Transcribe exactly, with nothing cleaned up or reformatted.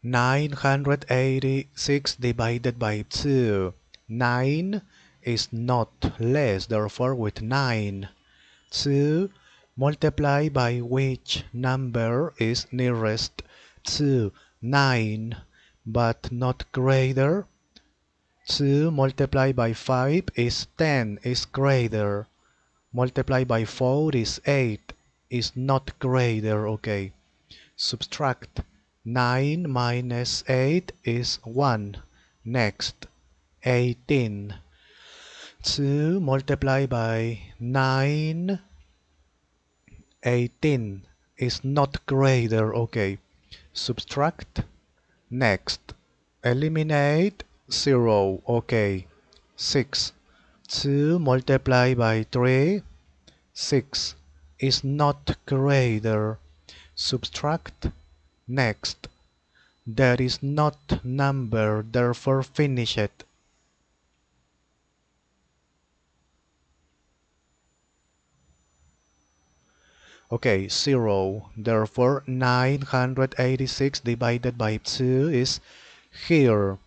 nine hundred eighty-six divided by two. nine is not less, therefore with nine. two multiplied by which number is nearest to nine, but not greater. two multiplied by five is ten, is greater. Multiplied by four is eight, is not greater, okay. Subtract. nine minus eight is one. Next, eighteen. two multiplied by nine, eighteen is not greater, okay. Subtract. Next, eliminate zero, okay. six. two multiplied by three, six is not greater. Subtract. Next, there is not number, therefore finish it. Okay, zero. Therefore, nine hundred eighty-six divided by two is here.